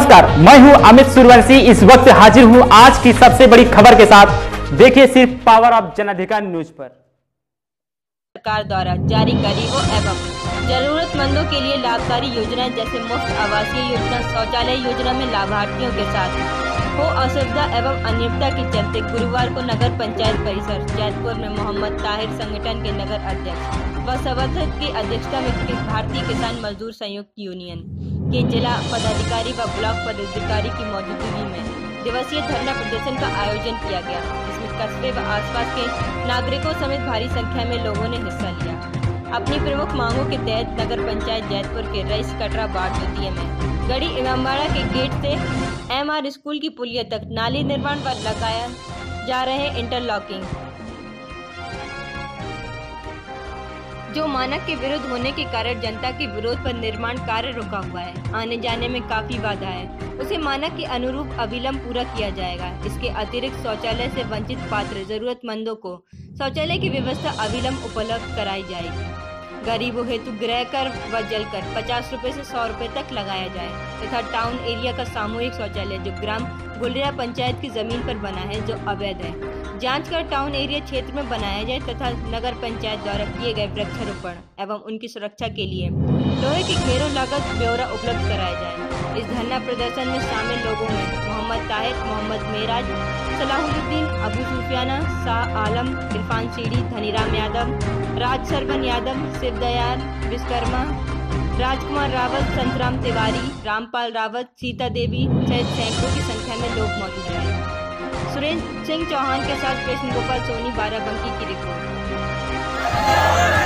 नमस्कार, मैं हूं अमित सूर्यवंशी। इस वक्त हाजिर हूं आज की सबसे बड़ी खबर के साथ। देखिए सिर्फ पावर ऑफ जन अधिकार न्यूज पर। सरकार द्वारा जारी गरीबों एवं जरूरतमंदों के लिए लाभकारी योजनाएं जैसे मुफ्त आवासीय योजना, शौचालय योजना में लाभार्थियों के साथ हो असुविधा एवं अनियमितता के चलते गुरुवार को नगर पंचायत परिसर जैतपुर में मोहम्मद ताहिर संगठन के नगर अध्यक्ष व सभासद की अध्यक्षता में भारतीय किसान मजदूर संयुक्त यूनियन के जिला पदाधिकारी व ब्लॉक पदाधिकारी की मौजूदगी में दिवसीय धरना प्रदर्शन का आयोजन किया गया, जिसमें कस्बे व आसपास के नागरिकों समेत भारी संख्या में लोगों ने हिस्सा लिया। अपनी प्रमुख मांगों के तहत नगर पंचायत जैतपुर के रईस कटरा वार्ड द्वितीय में गढ़ी इमामबाड़ा के गेट से MR स्कूल की पुलिया तक नाली निर्माण व लगाया जा रहे इंटरलॉकिंग जो मानक के विरुद्ध होने के कारण जनता के विरोध पर निर्माण कार्य रुका हुआ है। आने जाने में काफी बाधा है, उसे मानक के अनुरूप अविलंब पूरा किया जाएगा। इसके अतिरिक्त शौचालय से वंचित पात्र जरूरतमंदों को शौचालय की व्यवस्था अविलंब उपलब्ध कराई जाएगी। गरीबों हेतु गृह कर व जल कर 50 रुपए से 100 रुपए तक लगाया जाए तथा टाउन एरिया का सामूहिक शौचालय जो ग्राम गुलरिया पंचायत की जमीन पर बना है जो अवैध है, जांच कर टाउन एरिया क्षेत्र में बनाया जाए तथा नगर पंचायत द्वारा किए गए वृक्षारोपण एवं उनकी सुरक्षा के लिए लोहे की घेरों लागत ब्यौरा उपलब्ध कराया जाए। इस धरना प्रदर्शन में शामिल लोगों में मोहम्मद ताहिर, मोहम्मद मेराज, सलाहुद्दीन, अबू सुफियाना, शाह आलम, इरफान सीडी, धनीराम यादव, राज सरवन यादव, शिवदयाल विश्वकर्मा, राजकुमार रावत, संतराम तिवारी, रामपाल रावत, सीता देवी सहित सैकड़ों की संख्या में लोग मौजूद रहे। सुरेंद्र सिंह चौहान के साथ कृष्ण गोपाल सोनी, बाराबंकी की रिपोर्ट।